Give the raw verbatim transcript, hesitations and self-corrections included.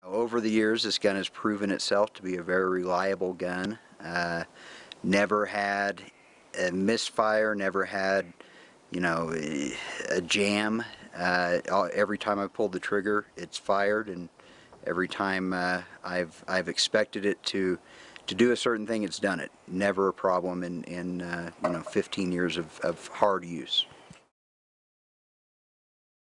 Over the years, this gun has proven itself to be a very reliable gun. Uh, never had a misfire, never had, you know, a jam. Uh, every time I pulled the trigger, it's fired, and every time uh, I've I've expected it to to do a certain thing, it's done it. Never a problem in in uh, you know fifteen years of, of hard use.